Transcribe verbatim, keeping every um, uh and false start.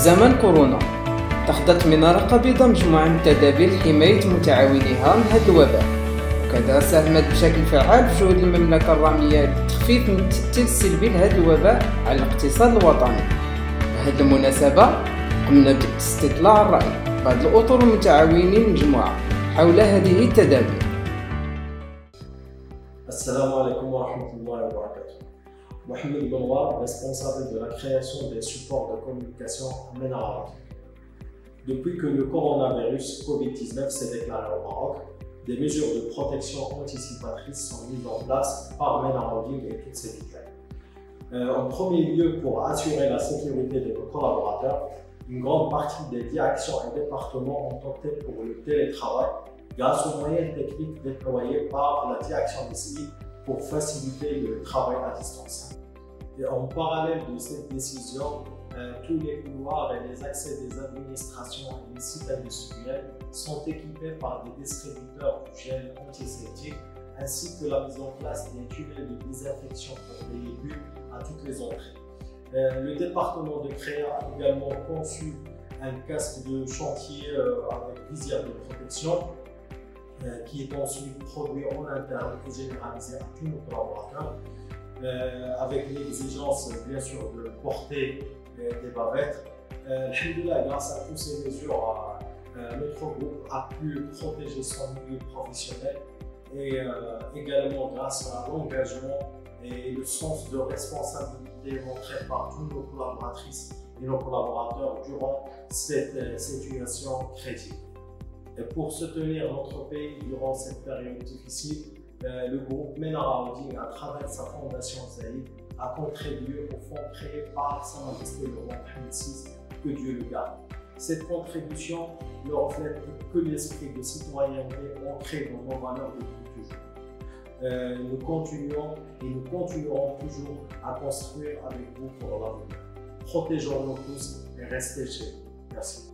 زمن كورونا اتخذت منارة قبيضة مجموعة من التدابير لحماية متعاونيها من هذا الوباء، وكذا ساهمت بشكل فعال في جهود المملكة الرامية لتخفيف من التأثير السلبي لهذا الوباء على الاقتصاد الوطني. بهذه المناسبة قمنا باستطلاع الرأي بعض الأطر المتعاونين المجموعة حول هذه التدابير. السلام عليكم ورحمة الله وبركاته. Mohamed MNOUAR, responsable de la création des supports de communication à Ménara. Depuis que le coronavirus covid dix-neuf s'est déclaré au Maroc, des mesures de protection anticipatrices sont mises en place par Ménara et toutes ses filiales. Euh, en premier lieu, pour assurer la sécurité de nos collaborateurs, une grande partie des directions et départements ont opté pour le télétravail grâce aux moyens techniques déployés par la direction des S I pour faciliter le travail à distance. Et en parallèle de cette décision, euh, tous les couloirs et les accès des administrations et des sites industriels sont équipés par des distributeurs du gel antiseptique ainsi que la mise en place des tunnels de désinfection pour les légumes à toutes les entrées. Euh, le département de Création a également conçu un casque de chantier euh, avec visière de protection euh, qui est ensuite produit en interne et généralisé à tous nos collaborateurs euh, avec l'exigence bien sûr de porter euh, des bavettes. Euh, grâce à toutes ces mesures, euh, notre groupe a pu protéger son milieu professionnel et euh, également grâce à l'engagement et le sens de responsabilité montré par toutes nos collaboratrices et nos collaborateurs durant cette euh, situation critique. Et pour soutenir notre pays durant cette période difficile, euh, le groupe Ménara, à travers sa fondation Zaïd, a contribué au fonds créé par Sa Majesté le roi Mohamed six, que Dieu le garde. Cette contribution ne reflète que l'esprit de citoyenneté ancré dans nos valeurs depuis toujours. Euh, nous continuons et nous continuerons toujours à construire avec vous pour l'avenir. Protégeons-nous tous et restez chez nous. Merci.